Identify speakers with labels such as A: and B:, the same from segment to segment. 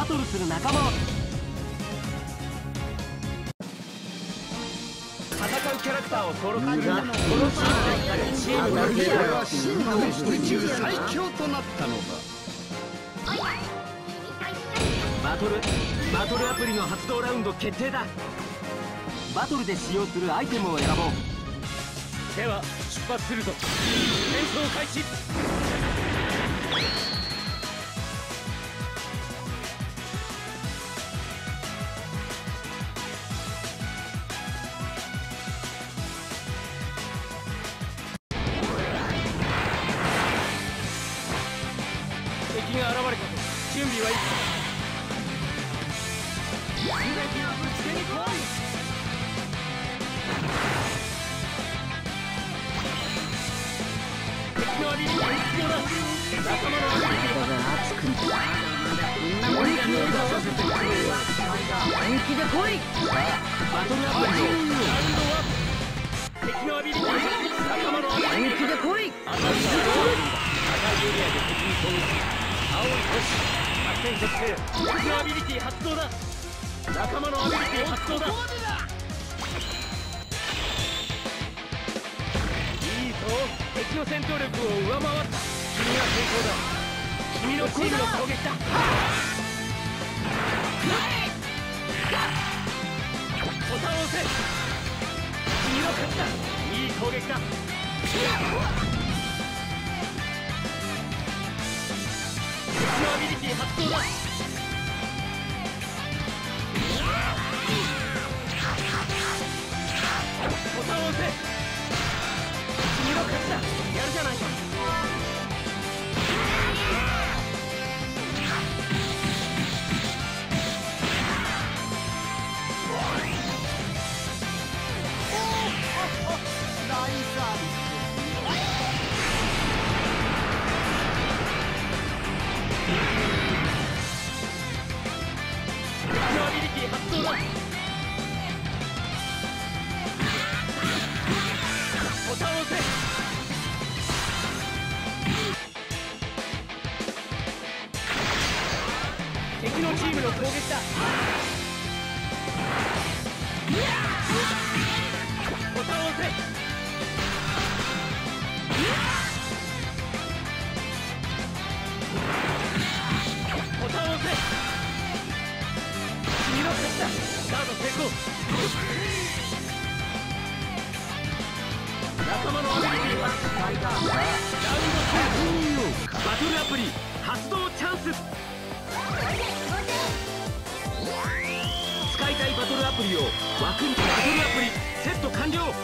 A: バトルする仲間は戦うキャラクターを登録するんだ。このチームのリーダーは真の宇宙最強となったのだ。バトルアプリの発動ラウンド決定だ。バトルで使用するアイテムを選ぼう。では出発するぞ。戦争開始。敵が現れたぞ。準備はいいか。全てをぶつけに来い。敵のアビリティが必要だ。仲間のアビリティが熱くなる。こんなもんが見えたさせてくれよ。本気で来い。バトルアプリのラウンドは敵のアビリティが仲間のアビリティ本気で来い。赤いエリアで敵に攻撃。青い星作戦決定。敵のアビリティ発動だ。仲間のアビリティ発動だ。いいぞ、敵の戦闘力を上回った。君が成功だ。君のチームの攻撃だ。ボタンを押せ。君の勝ちだ。いい攻撃だ。敵のアビリティ発動だ。ボタンを押せ。君の勝ちだ。やるじゃないか。大サービス。敵のアビリティ発動だ。ボタンを押せ。敵のチームの攻撃だ。ボタンを押せ。ボタンを押せ。君の勝ちだ。ガード成功。仲間のアビリティはラウンド2。バトルアプリ発動チャンス。使いたいバトルアプリを枠に。バトルアプリセット完了。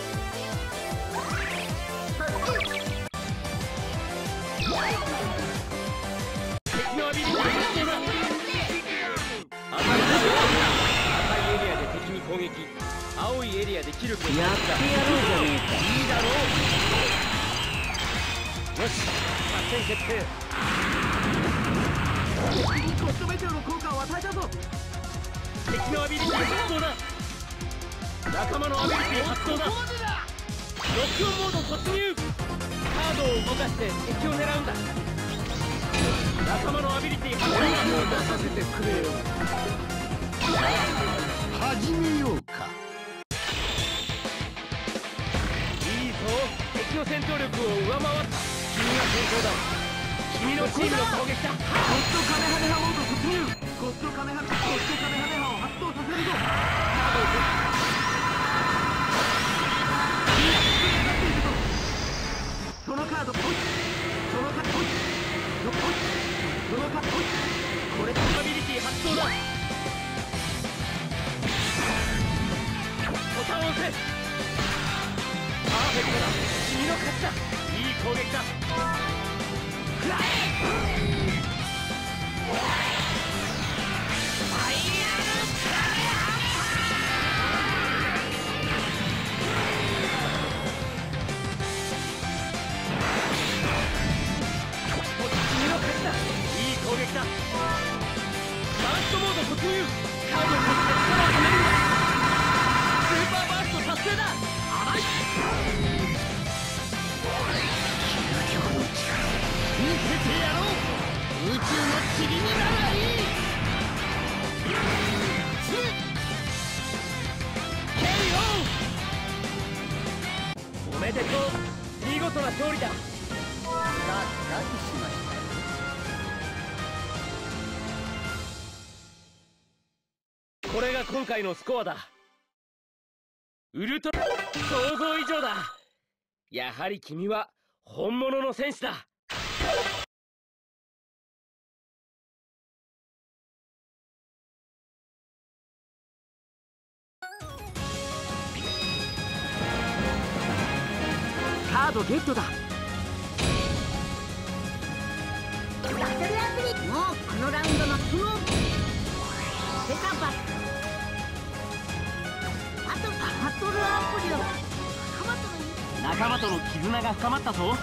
A: 敵のアビリティ発動だ。赤いエリアで敵に攻撃。青いエリアでキルコ。やってやろうじゃねえか。いいだろう。よし、作戦決定。コストメテオの効果を与えたぞ。敵のアビリティ発動だ。仲間のアビリティ発動だ。ロックオンモード突入。カードを動かして敵を狙うんだ。仲間のアビリティ発動だ。出させてくれよ。始めようか。いいぞ、敵の戦闘力を上回った。君が先行だ。君のチームの攻撃だ。コストカメハメハモード突入。コストカメハメハを発動させるぞ。カードをセット。そのカードポイ。そのカードポイ。そのカードポイ。これでアビリティ発動だ。ボタンを押せ。パーフェクトだ。君の勝ちだ。いい攻撃だ。食らえ。攻撃だ。バーストモード突入。カードを持って力を止めるんだ。スーパーバースト達成だ。甘い。究極の力を見せてやろう。宇宙の塵になるがいい。 めでとう。見事な勝利だ。
B: がっかりしました。
A: これが今回のスコアだ。ウルトラ想像以上だ。やはり君は本物の戦士だ。カードゲットだ。
C: バトルアプリもうこのラウンドのプロセカバあとバトルアプリは
A: 仲間との絆が深まったぞ。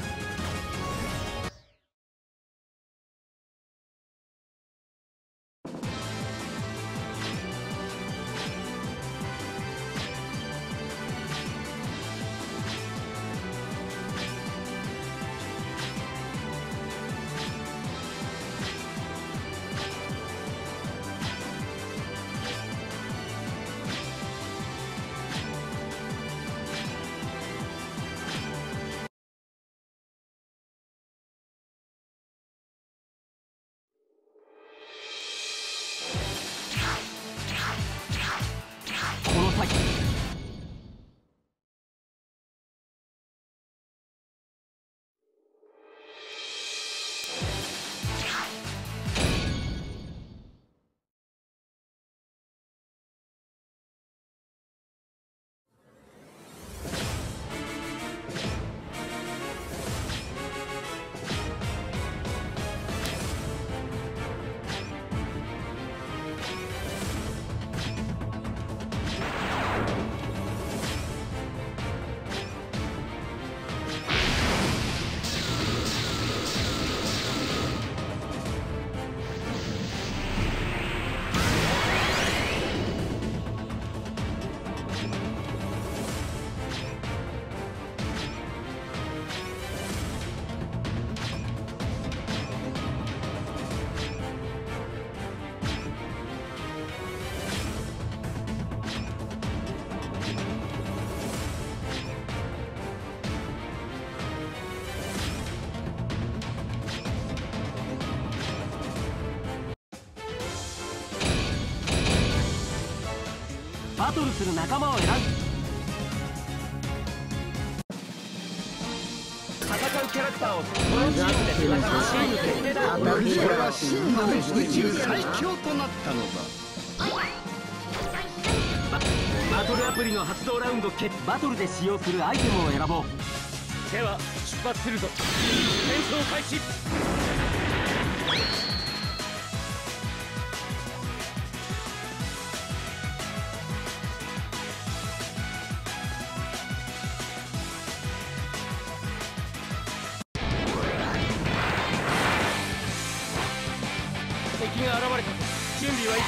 A: この先バトルする仲間を選ぶ。戦うキャラクターをこのチームで戦うチーム決定だ。
B: これは真の宇宙最強となったのだ。
A: バトルアプリの発動ラウンド決バトルで使用するアイテムを選ぼう。では出発するぞ。戦争開始。敵が現れた。準備はいいか。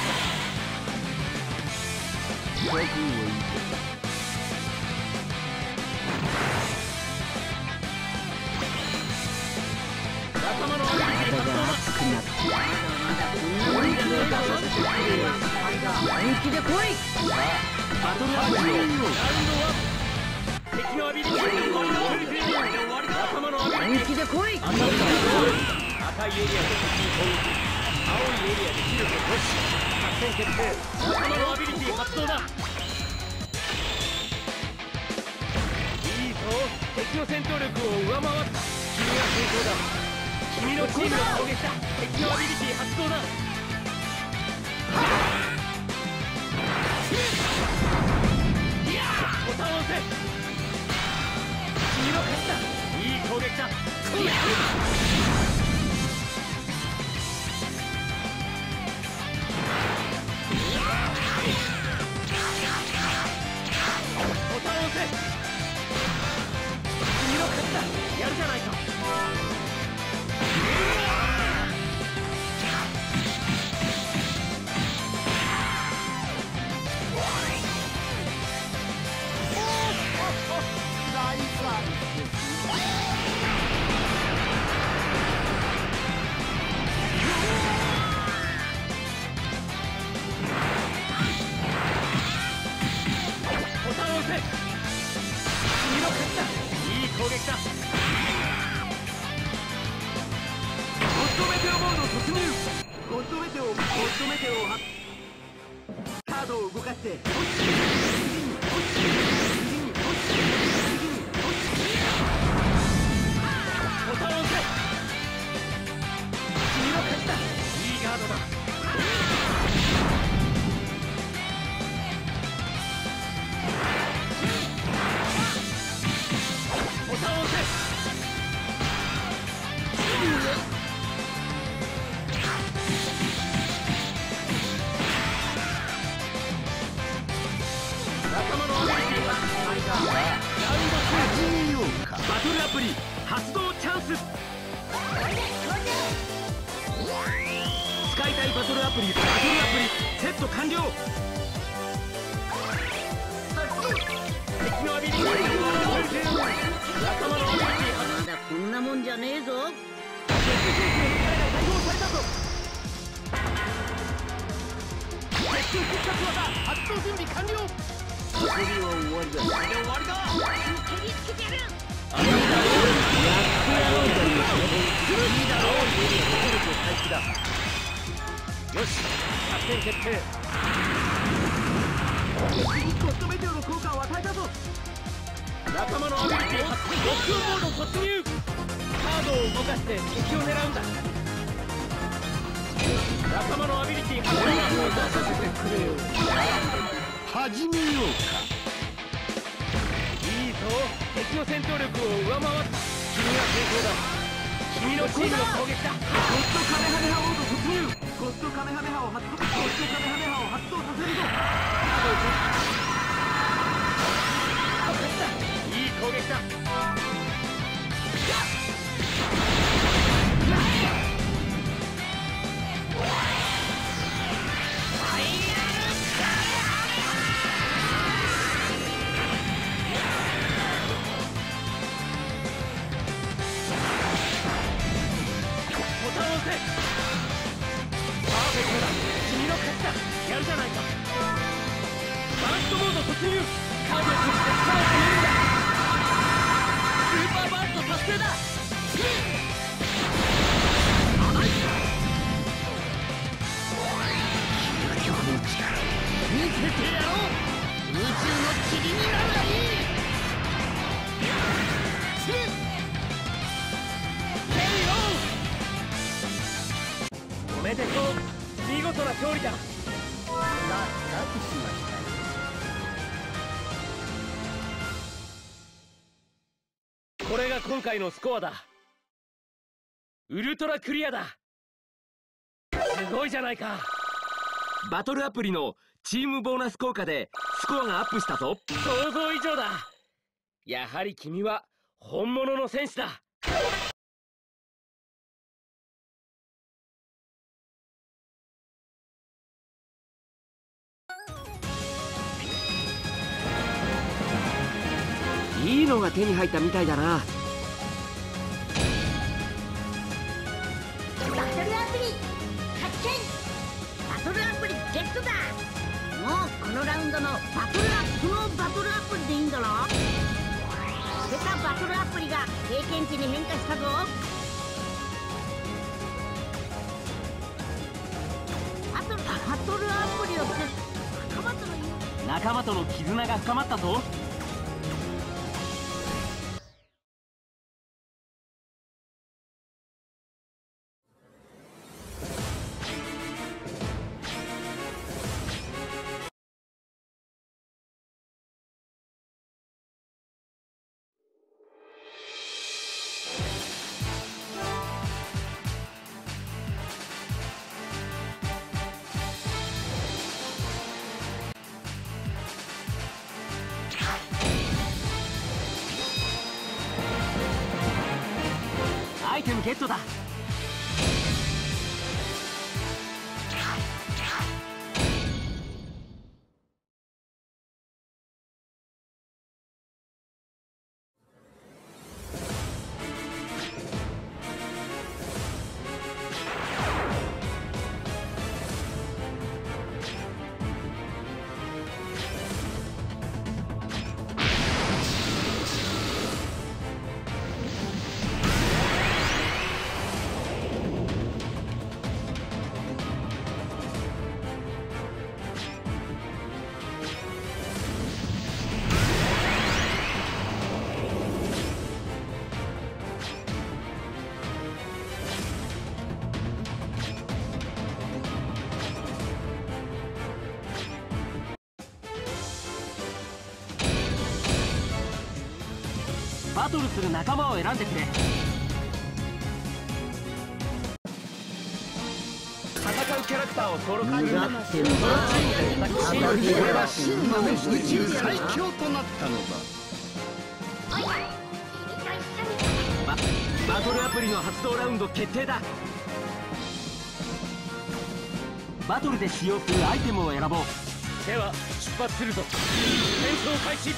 A: 仲間のアビリティ発動だ。
C: 本気で来い。
A: バトルアプリをラウンド1。敵のアビリティが終わりだ。仲間のアビリティ
C: 本気で来い。
A: 赤いエリアで敵に攻撃。青いエリアで火力を突し。作戦決定。仲間のアビリティ発動だ。いいぞ。敵の戦闘力を上回った。君が成功だ。君のチームの攻撃だ。敵のアビリティ発動だ。ボタンを押せ。君の勝ちだ。いい攻撃だ。ボタンを押せ。君の勝ちだ。やるじゃないか。 ットメテオをカードを動かしてボタンを押せ。君の勝ちだ。いいガードだ。ボタンを押せ。仲間のアビリティはラウンド2。始めようか。バトルアプリ発動チャンス。使いたいバトルアプリセット完了。敵のアビリティ仲間のアビリティまだこんなもんじゃねえぞ。必殺技発動準備完了。遊びは終わりだ。終わりだ。蹴りつけてやる。やってやろうといういいだろう。回復だ。よし、作戦決定。ゴッドメテオの効果を与えたぞ。仲間のアビリティ発動。極モード突入。カードを動かして敵を狙うんだ。仲間のアビリティ発動を出させてくれよ。始めようか。いいぞ、敵の戦闘力を上回った。君が成功だ。君のチームの攻撃だ。ゴッドカメハメハモード突入。ゴッドカメハメハを発動。ゴッドカメハメハを発動させるぞ。いい攻撃だ。やるじゃないか。バーストモード突入。カードを閉じて力を止めるんだ。スーパーバースト達成だ。究極の力見せてやろう。宇宙の塵になるがいい。おめでとう。見事な勝利だ。これが今回のスコアだ。ウルトラクリアだ。すごいじゃないか。バトルアプリのチームボーナス効果でスコアがアップしたぞ。想像以上だ。やはり君は本物の戦士だ。いいのが手に入ったみたいだな。
C: バトルアプリ発見。バトルアプリゲットだ。もうこのラウンドのバトルアプリでいいんだろ。出たバトルアプリが経験値に変化したぞ。バトルアプリをして
A: 仲間との絆が深まったぞ。アイテムゲットだ。 バトルする仲間を選んでくれ。戦うキャラクターを登録するんだ。
B: 俺は真の宇宙最強となったのだ。
A: バトルアプリの発動ラウンド決定だ。バトルで使用するアイテムを選ぼう。では出発するぞ。戦争開始。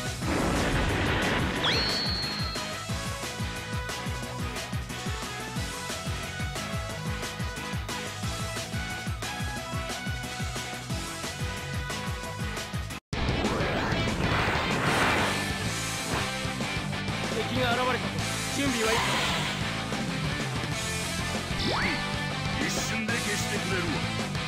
A: 敵が現れた。準備はいい。
B: 一瞬で消してくれるわ。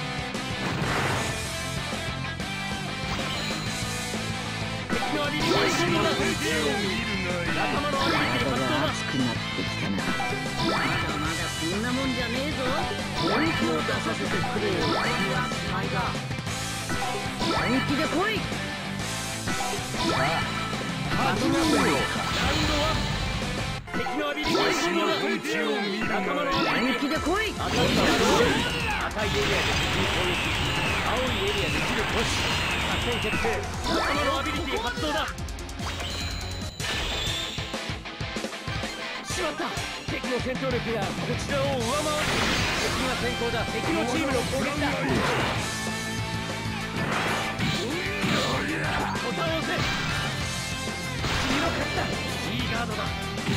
A: 敵のアビリティを見るな。仲間のアビリティ発動だ。
C: 熱くなってきたな。まだまだこんなもんじゃねえぞ。本気を出させてくれよ。本気で来い。
A: バトルアプリラウンド1。敵のアビリティを見るな。仲間のアビリティ
C: 本気で来い。
A: 赤いエリアで敵に攻撃。青いエリアで切るポッシュ。作戦決定。仲間のアビリティ発動だ。しまった。敵の戦闘力がこちらを上回る。敵が先行だ。敵のチームの攻撃だ。ボタンを押せ。君の勝ちだ。いいガードだ。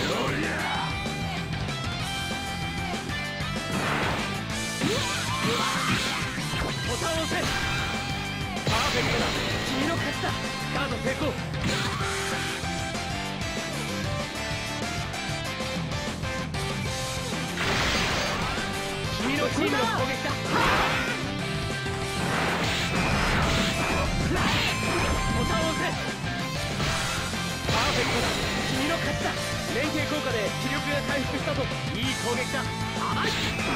A: ボタンを押せ。パーフェクトだ。君の勝ちだ。ガード成功。君のチームの攻撃だ。ボタンを押せ。パーフェクトだ。君の勝ちだ。連携効果で気力が回復したぞ。いい攻撃だ。甘い。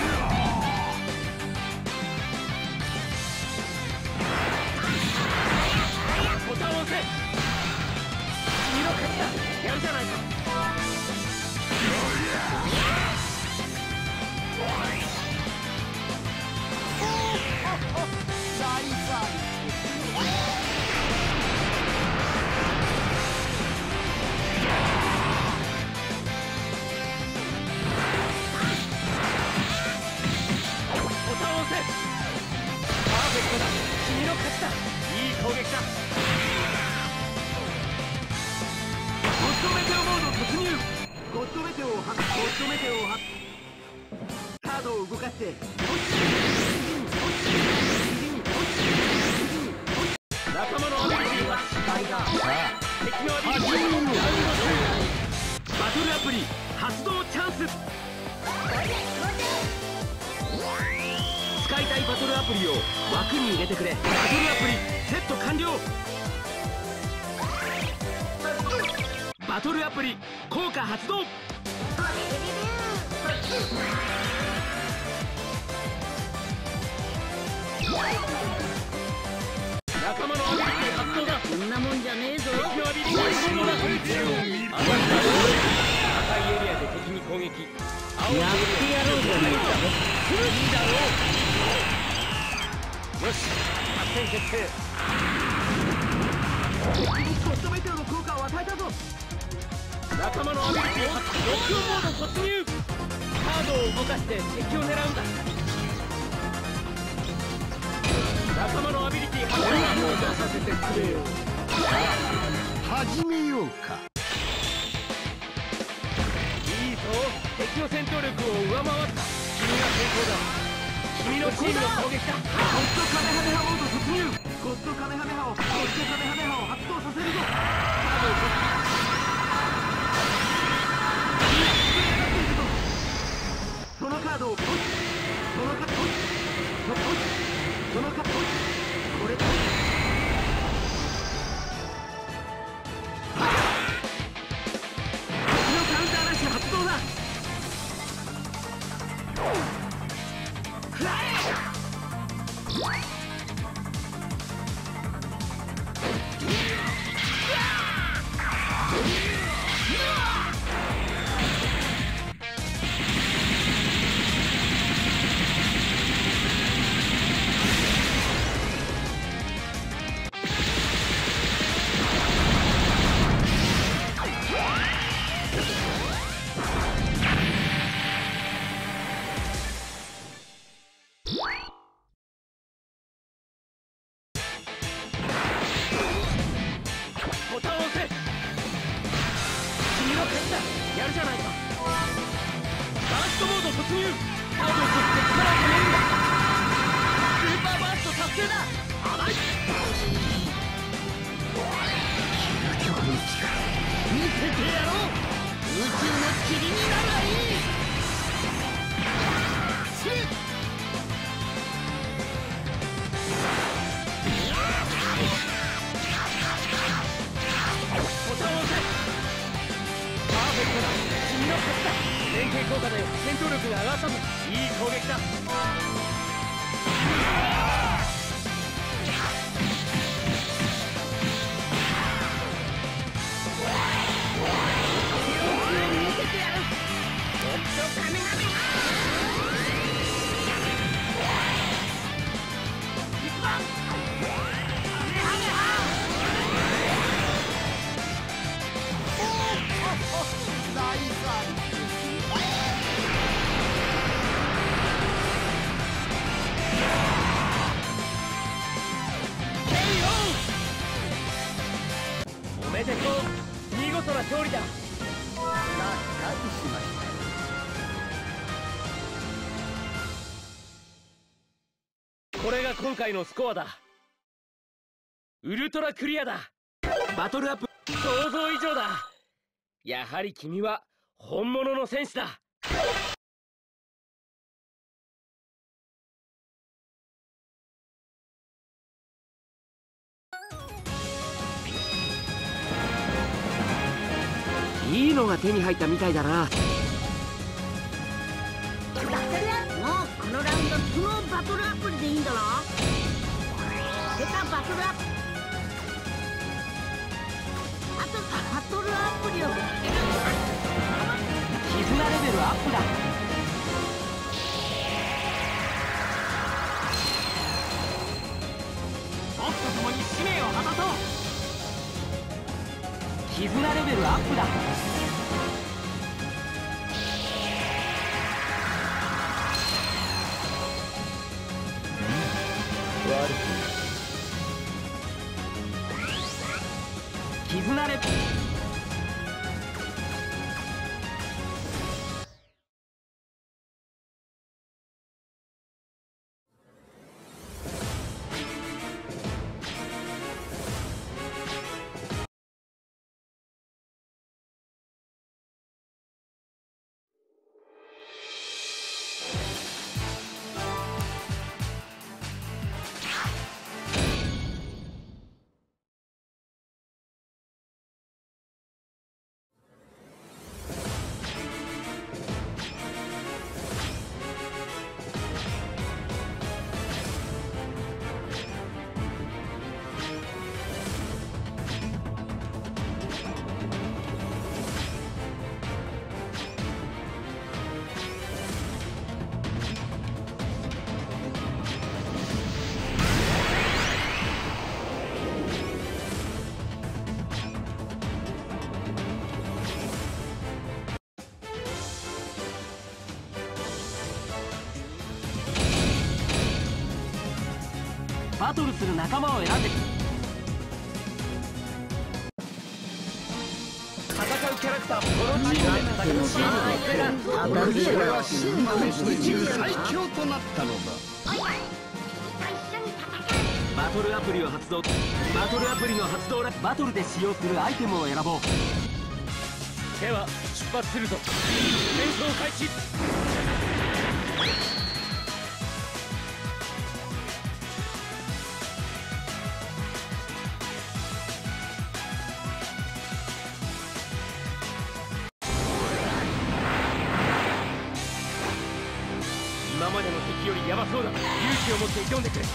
A: ボタンを押せ。君の勝ちだ。やるじゃないか。君の勝ちだ。いい攻撃だ。ゴッドメテオモード突入。ゴッドメテオを発。カードを動かして仲間のアビリティは敵のアビリティをラウンド2。バトルアプリ発動チャンス。使いたいバトルアプリを枠に入れてくれ。バトルアプリセット完了。バトルアプリ効果発動。仲間のアビリティ発動だ。
C: こんなもんじゃねえぞ。
A: 敵のアビリティ発動だ。赤いエリアで敵に攻撃。青いエリアで敵に攻撃。いいだろう。よし、作戦決定。ゴッドメテオの効果を与えたぞ。仲間のアビリティ発動。ロックオンモード突入。カードを動かして敵を狙うんだ。仲間のアビリティ発動。出させてくれよ。
B: 始めようか。
A: いいぞ。敵の戦闘力を上回った。君が先行だ。君のチームの攻撃だ。ゴッドカメハメハモード突入。ゴッドカメハメハを発動させるぞ。カードを突入。そのカードをポチ。そのカードをポチ。そのカードをポチ。これだ。敵のカウンターラッシュ発動だ。食らえ。 ボタンを押せ。君の勝ちだ。やるじゃないか。バーストモード突入。カードを取って力を止めるんだ。スーパーバースト達成だ。甘い。
B: 究極の力見せてやろう。宇宙の塵になるがいい。
A: ボタンを押せ。パーフェクトだ。君の勝ちだ。連携効果で戦闘力が上がったぞ。いい攻撃だ。
C: 見せてやる。おっとカメハメハ。一番カメハメハ。
B: 大惨。
A: おめでとう。見事な勝利だ。
B: がっかりしました。
A: これが今回のスコアだ。ウルトラクリアだ。バトルアップ想像以上だ。やはり君は本物の戦士だ。いいのが手に入ったみたいだな。
C: もうこのラウンドこのバトルアプリでいいんだろ。出たバトルアプリ。あとバトルアプリを
A: 絆レベルアップだ。僕と共に使命を果たそう。絆レベルアップだ。絆レベル。バトルする仲間を選んで。戦うキャラクター、このチームで戦うチームの
B: これは真の宇宙最強となったのだ。
A: バトルアプリを発動。バトルアプリの発動らバトルで使用するアイテムを選ぼう。では出発するぞ。戦争開始。今までの敵よりヤバそうだ。勇気を持って挑んでくれ。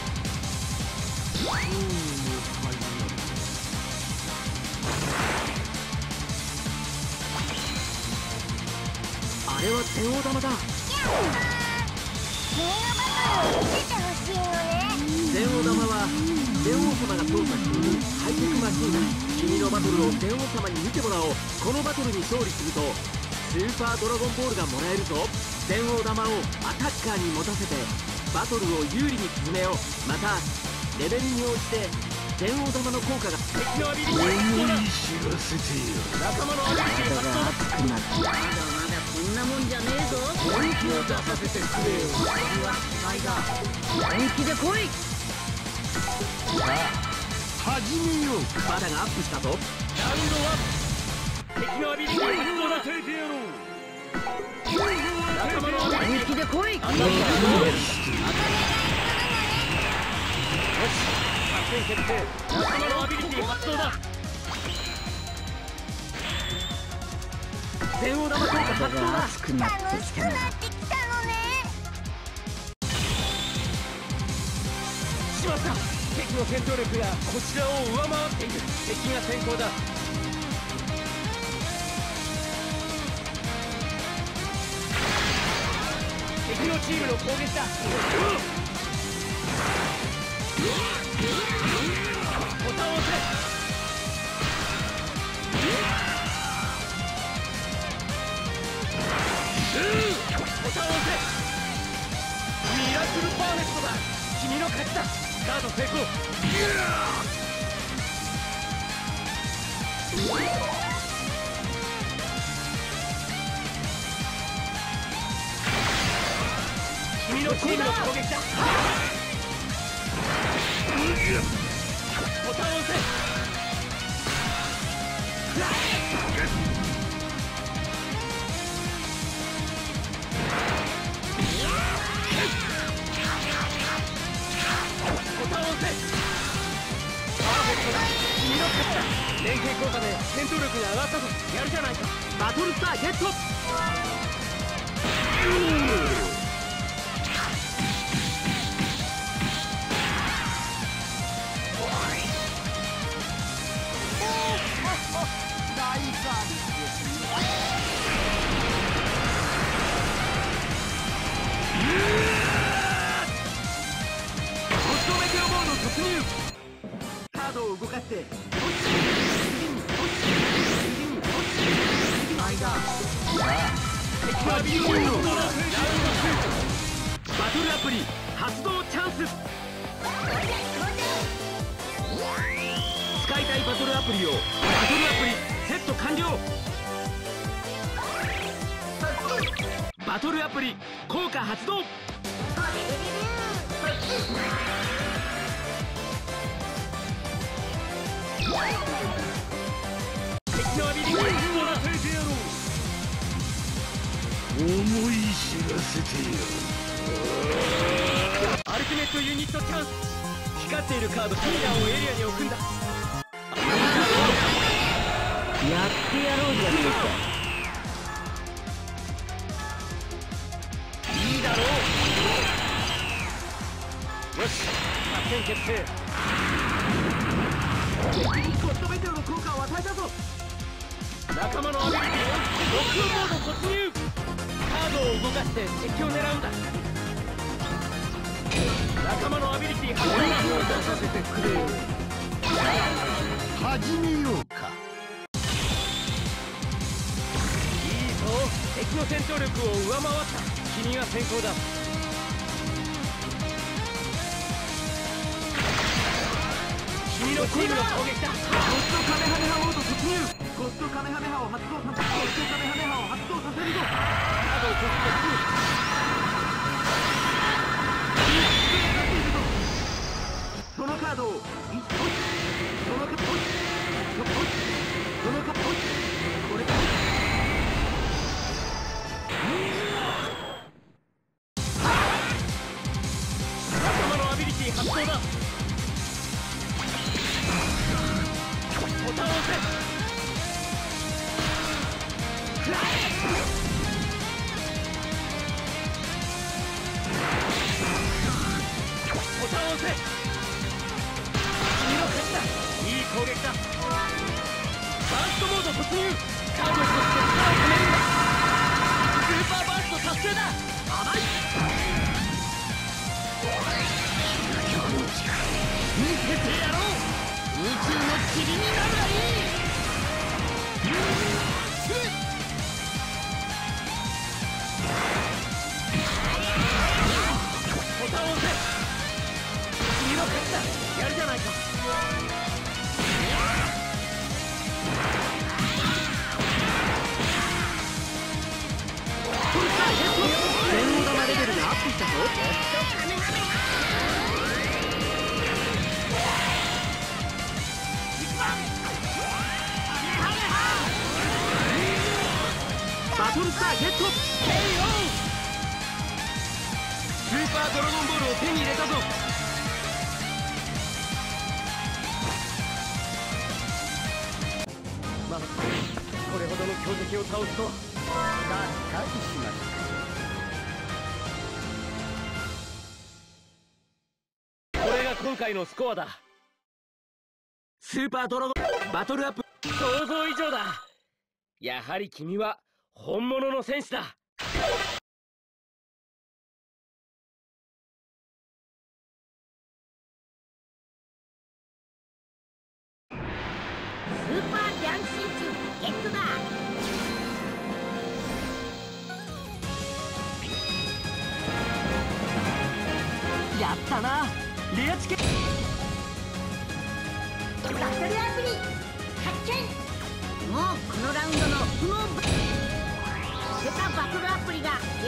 A: あれは電王玉だ。電王玉は電王様が操作しているハイテクマシンだ。君のバトルを電王様に見てもらおう。このバトルに勝利するとスーパードラゴンボールがもらえるぞ。電王玉をアタッカーに持たせてバトルを有利に進めよう。またレベルに応じて電王玉の効果が敵のアビリティを
B: 知らせてよ。
A: 仲間のアビリティが熱くなった。
C: まだまだこんなもんじゃねえぞ。
B: 本気を出させてくれよ。
C: 次はスパイだ。本気で来い。
B: さあ始めようか。
A: まだがアップしたぞ。ラウンド1、敵のアビリティを発動だ。てやろう。仲間のアビリティ
C: 本気で来い。
A: 決定。仲間のアビリティ発動だ。電王玉効果発動だ。
C: 熱くなってきたな。
A: しまった。敵の戦闘力がこちらを上回っている。敵が先行だ。敵のチームの攻撃だ。ボタンを押せ。ボタンを押せ。ミラクルパーフェクトだ。君の勝ちだ。カード成功。君のチームの攻撃だ。ボタンを押せ。ボタンを押せ。パーフェクトだ。君の勝ちだ。連携効果で戦闘力が上がったぞ。やるじゃないか。バトルスターゲット。
B: 大サービスですよ。
A: コストメテオモード突入。カードを動かして敵のアビリティをラウンド2。バトルアプリ発動チャンス。使いたいバトルアプリをバトルアプリセット完了。バトルアプリ効果発動。敵のアビリティをらせてやろう。
B: 思い知らせてよ。
A: アルティメットユニットチャンス。光っているカードキーラーをエリアに置くんだ。やってやろうじゃねえか。いいだろう。よし、作戦決定。コストメテオの効果を与えたぞ。仲間のアビリティをロックオンモード突入。カードを動かして敵を狙うんだ。仲間のアビリティ発動だ。
B: 出させてくれよ。始めようか。
A: いいぞ。敵の戦闘力を上回った。君が先行だ。君のチームの攻撃だ。ゴストカメハメハモード突入。ゴストカメハメハを発動させる。ゴストカメハメハを発動させるぞ。カードを突破。そのカードを1ポイ。そのカードを1ポイ。そのカードをこれだ。仲間のアビリティ発動だ。ボタンを押せ。ボタンを押せ。君の勝ちだ。いい攻撃だ。バーストモード突入。カードを使って力を止めるんだ。スーパーバースト達成だ。甘い。
B: 究極の力見せて
A: トルスターゲット KO。 スーパードラゴンボールを手に入れたぞ。まあこれほどの強敵を倒すとは。
B: がっかりしました。
A: これが今回のスコアだ。スーパードラゴンバトルアップ想像以上だ。やはり君は本物の戦士だ。
C: スーパージャンプ真鍮ゲットだ。
A: やったなレアチケ。
C: バトルアプリ発見。もうこのラウンドの不能出たバトルアプリが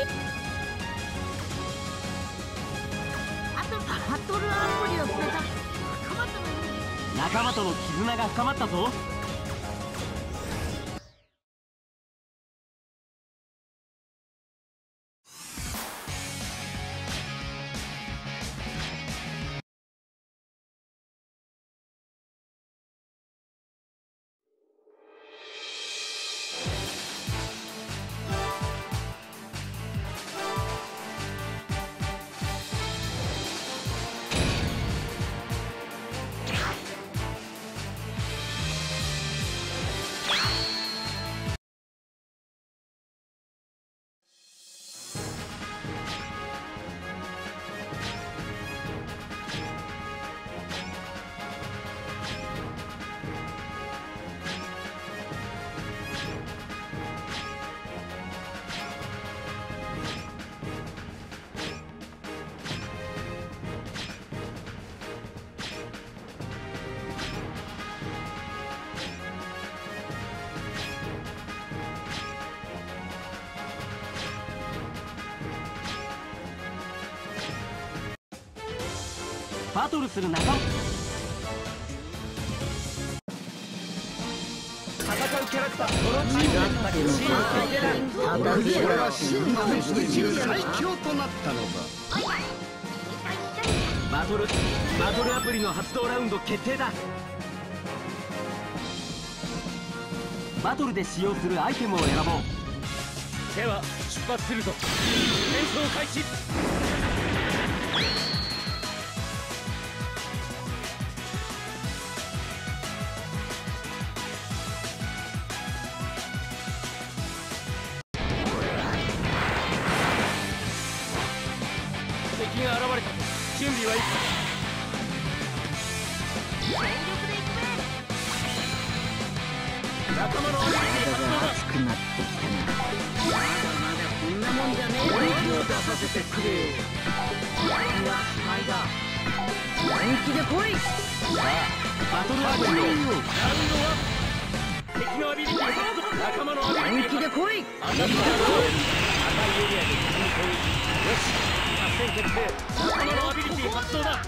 C: あとバトルアプリを捨てた
A: 仲間との絆が深まったぞ。バトルする仲間。戦うキャラクターこのチームだけチーム
B: これが真の宇宙最強となったのだ。
A: バトルアプリの発動ラウンド決定だ。バトルで使用するアイテムを選ぼう。では出発するぞ。戦争開始。敵が現れた。準備はいいか。仲間のアビリティ発動だ。
C: 熱くなってきたな。まだまだこんなもんじゃねえぞ。
A: 本気を出させてくれよ。
C: うわ前だ。本気で来い。
A: さあバトルアプリをラウンド1。敵のアビリティ発動。仲間のアビリティ
C: 本気で来い。
A: 赤いエリアで敵に攻撃。よし作戦決定。仲間のアビリティ発動だ。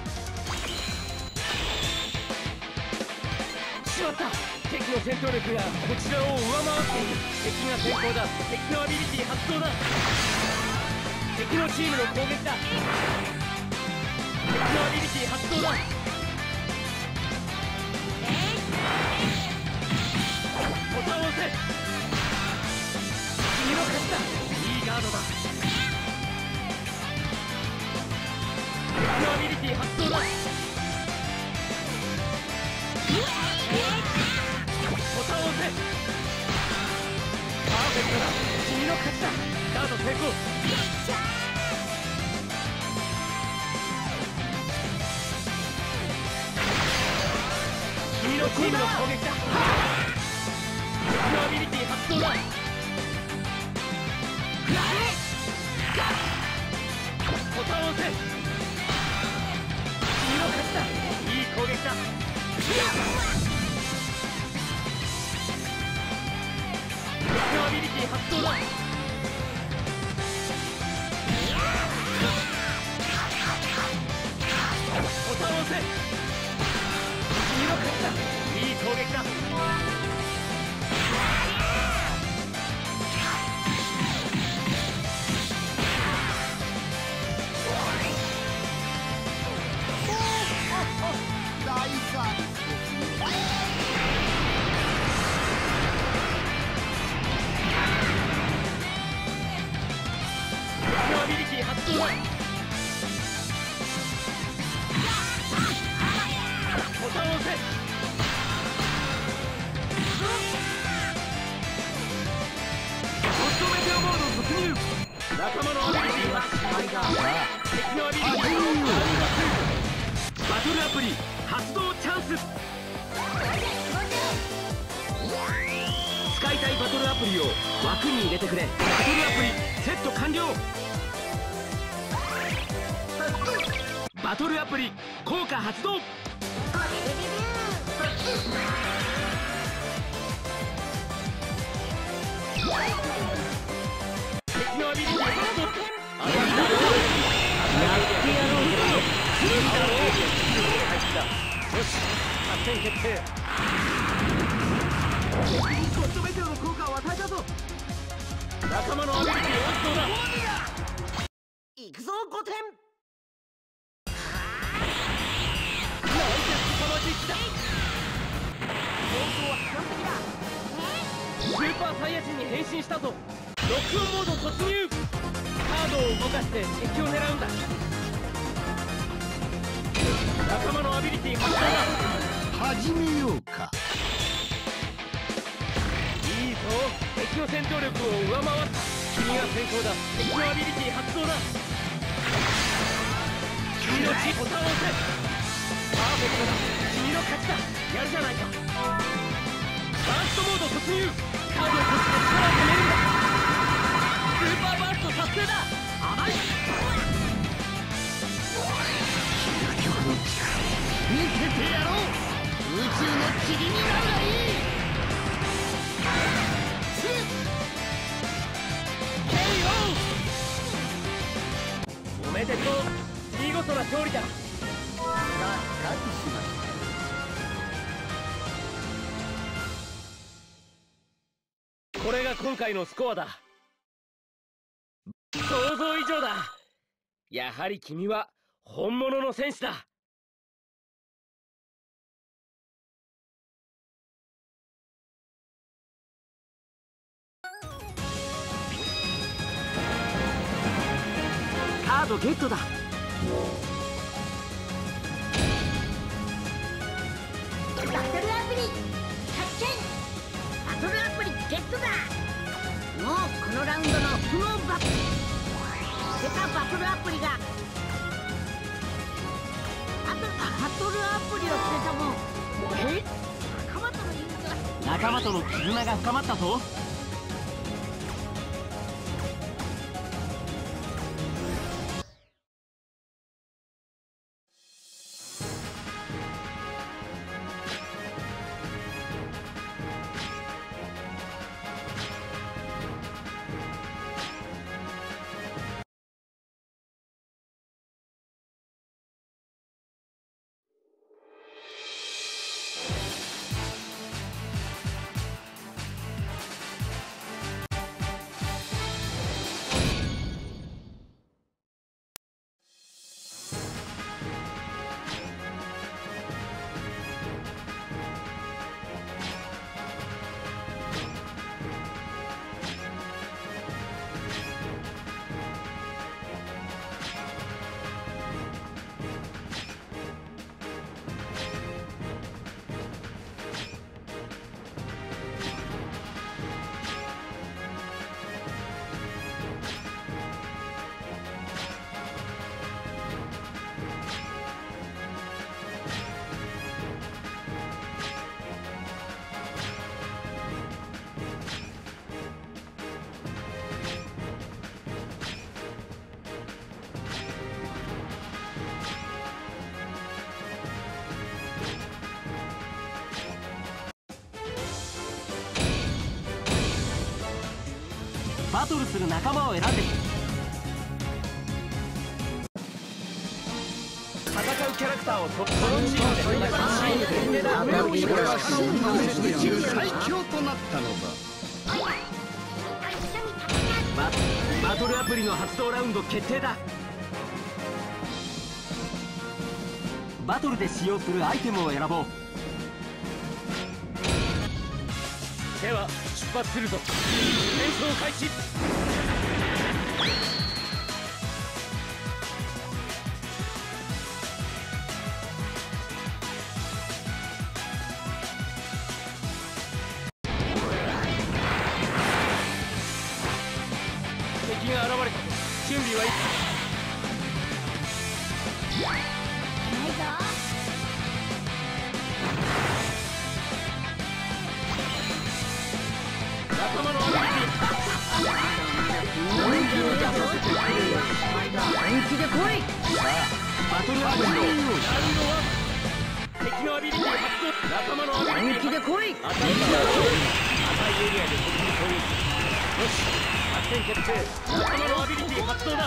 A: しまった。敵の戦闘力がこちらを上回っている。敵が先行だ。敵のアビリティ発動だ。敵のチームの攻撃だ。敵のアビリティ発動だ。ボタンを押せ。君の勝ちだ。いいガードだ。敵のアビリティ発動だ。ボタンを押せ。パーフェクトだ。君の勝ちだ。ガード成功。君のチームの攻撃だ。敵のアビリティ発動だ。ボタンを押せ。君の勝ちだ。いい攻撃だ。敵のアビリティ発動だ。ボタンを押せ。君の勝ちだ。いい攻撃だ。敵の仲間のアビリティは敵のアビリティをバトルアプリ発動チャンス。使いたいバトルアプリを枠に入れてくれ。バトルアプリセット完了。バトルアプリ効果発動。敵のアビリティ発動。やってやろうよ。よし、作戦決定。ゴッドメテオの効果を与えたぞ。仲間のアビリティ発動だ。行くぞ5点。なんて凄まじい気だ。方向は完璧だ。スーパーサイヤ人に変身したぞ。ロックオンモード突入。カードを動かして敵を狙うんだ。仲間のアビリティ発動だ。
B: 始めようか。
A: いいぞ、敵の戦闘力を上回った。君が先行だ。敵のアビリティ発動だ。君のボタンを押せ。パーフェクトだ。君の勝ちだ。やるじゃないか。バーストモード突入。カードをこして力を止めるんだ。スーパーバースト達成だ。甘い。
B: 究極の力見せてやろう。宇宙の塵になるがいい。
A: おめでとう。見事な勝利だ。
B: がっかりしました。
A: これが今回のスコアだ。想像以上だ。やはり君は本物の戦士だ。カードゲットだ。
C: バトルアプリ発見。バトルアプリゲットだ。もうこのラウンドの不能バトル。出たバトルアプリがバトルアプリを捨てたもん。仲間との友情。
A: 仲間との絆が深まったぞ。バトルする仲間を選んで。戦うキャラクターをこのチームで
B: 最強となったのだ。
A: バトルアプリの発動ラウンド決定だ。バトルで使用するアイテムを選ぼう。では出発するぞ。戦争開始。敵が現れた。 準備はいいか。
C: ないぞ。
A: 仲間のアビリティ。
C: 本気で来い。
A: バトルアプリのラウンド1。敵のアビリティ発動。仲間のアビリティ。
C: 本気で来い。
A: 赤いエリアで敵に攻撃。よし、作戦決定。仲間のアビリティ発動だ。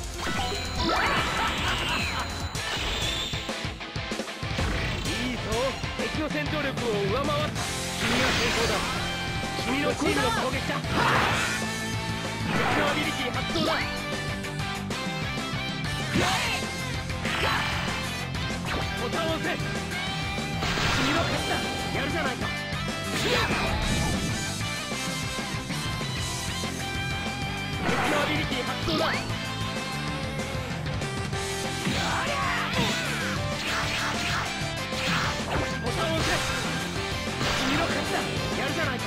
A: いいぞ、敵の戦闘力を上回った。君が先行だ。君のチームの攻撃だ。敵のアビリティ発動だ。ボタンを押せ。君の勝ちだ。やるじゃないか。敵のアビリティ発動だ。ボタンを押せ。君の勝ちだ。やるじゃないか。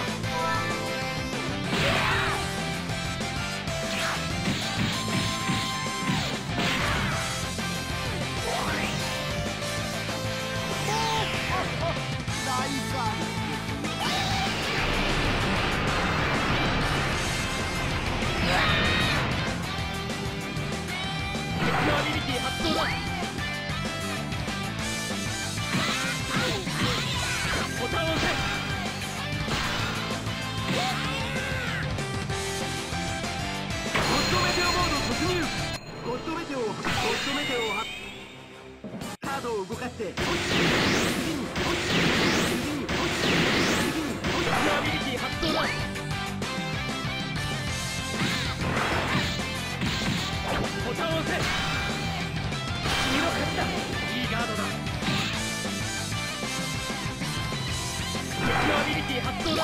A: 敵のアビリティ発動だ。ボタンを押せ。ゴッドメテオモード突入。ゴッドメテオカードを動かして敵のアビリティ発動だ。ボタンを押せ。君の勝ちだ。いいガードだ。敵のアビリティ発動だ。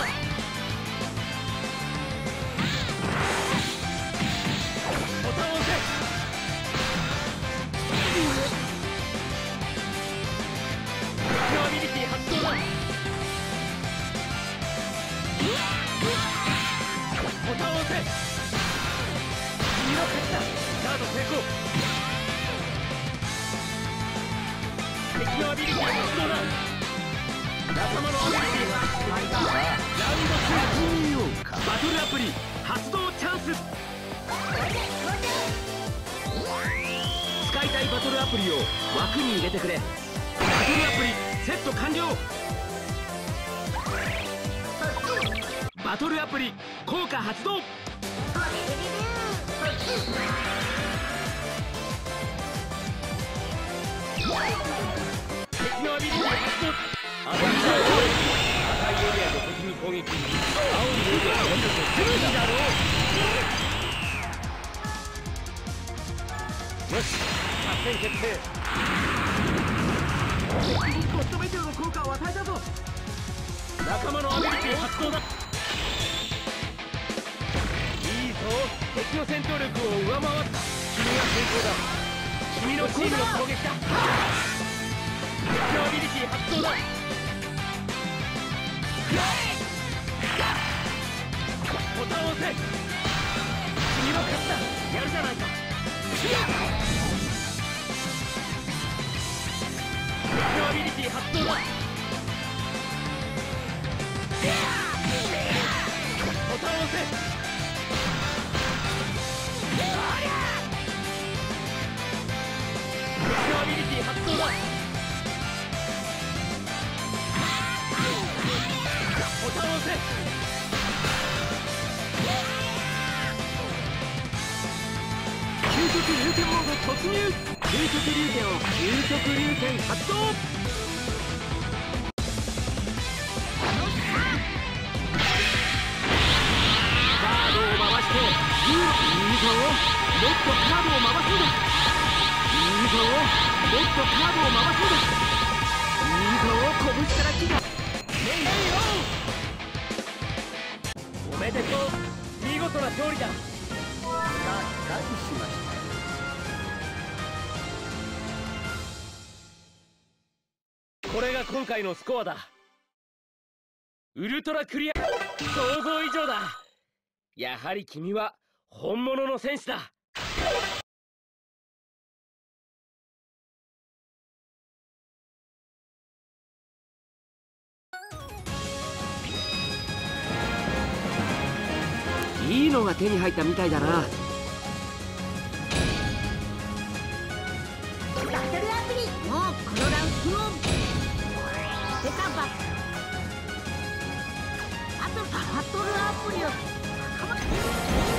A: ボタンを押せ。敵のアビリティ発動だ。ボタンを押せ。君の勝ちだ。ガード成功。敵のアビリティ発動だ。仲間のアビリティ発動だ。ラウンド2。バトルアプリ発動チャンス。使いたいバトルアプリを枠に入れてくれ。バトルアプリセット完了。バトルアプリ効果発動。敵のアビリティ発動。赤いエリアで敵に攻撃。青いエリアで敵にだろう。よし、作戦決定。ゴッドメテオの効果を与えたぞ。仲間のアビリティ発動だ。いいぞ、敵の戦闘力を上回った。君が先行だ。君のチームの攻撃だ。敵のアビリティ発動だ。ボタンを押せ。君の勝ちだ。やるじゃないか。敵のアビリティ発動だ。ボタンを押せ。敵のアビリティ発動だ。ボタンを押せ。究極流拳モード突入。究極流拳を究極流拳発動。カードを回していいぞ。もっとカードを回すんだ。いいぞ、もっとカードを回すんだ。いいぞ、拳から木が。おめでとう。見事な勝利だ。これが今回のスコアだ。ウルトラクリア想像以上だ。やはり君は本物の戦士だ。 いいのが手に入ったみたいだな。
C: バトルアプリもうこのラウンドのセカバあとバトルアプリを